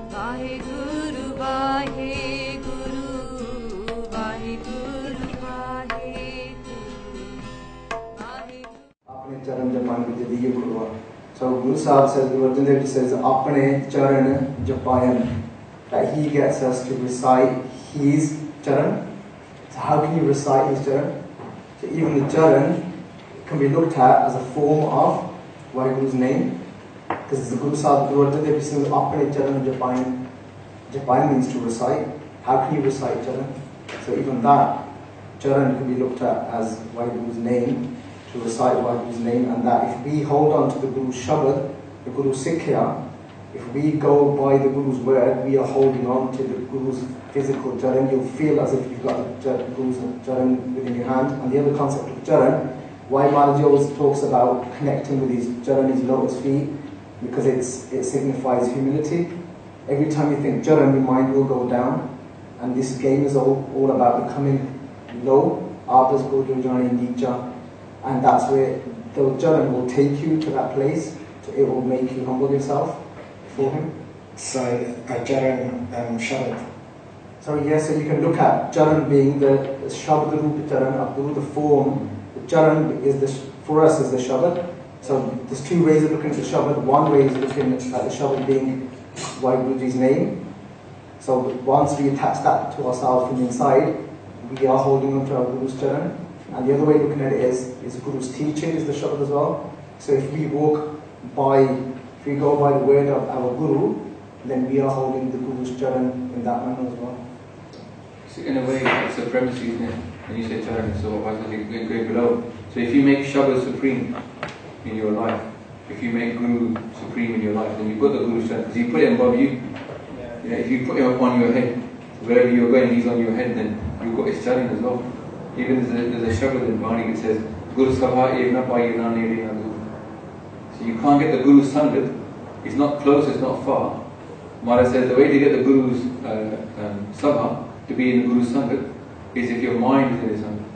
वाहेगुरु वाहेगुरु वाहेगुरु वाहेगुरु अपने चरण जपान की जदीय Gurua. So Guru Sahib says, Guru Arjan Dev Ji says, apne charan japayan, that he gets us to recite his charan. So how can you recite his charan? So even the charan can be looked at as a form of Vaheguru's name, because the Guru Sahib, Guru Arjan Dev Ji says, apne charan japayan. Japayan means to recite. How can you recite charan? So even that charan can be looked at as Vaheguru's name, to recite Vaheguru's name, and that if we hold on to the Guru's Shabad, the Guru's Sikhya, if we go by the Guru's word, we are holding on to the Guru's physical charan. You'll feel as if you've got the Guru's charan within your hand. And the other concept of charan, why Maharaji always talks about connecting with his charan, his lotus feet, because it signifies humility. Every time you think charan, your mind will go down, and this game is all about becoming low. Abdas Guru Jani Nicha. And that's where the charan will take you to that place. So it will make you humble yourself before him. So charan shabad. So yes, so you can look at charan being the shabad rupa charan of Guru, the form. The charan is for us is the shabad. So there's two ways of looking at the shabad. One way is looking at the shabad being Vaheguruji's name. So once we attach that to ourselves from inside, we are holding on to our Guru's charan. And the other way of looking at it is Guru's teaching is the shabad as well. So if we go by the word of our Guru, then we are holding the Guru's charan in that manner as well. So in a way, it's supremacy, isn't it? When you say charan, so going below. So if you make shabad supreme in your life, if you make Guru supreme in your life, then you put the Guru's charan, because you put him above you. Yeah, if you put him upon your head, wherever you're going, he's on your head, then you've got his charan as well. Even there's a shabad in Bani, it says, Guru Sabha Evna Payina Nirina Guru. So you can't get the Guru's Sangat, it's not close, it's not far. Maharaj says the way to get the Guru's Sabha, to be in the Guru's Sangat, is if your mind is in his Sangat.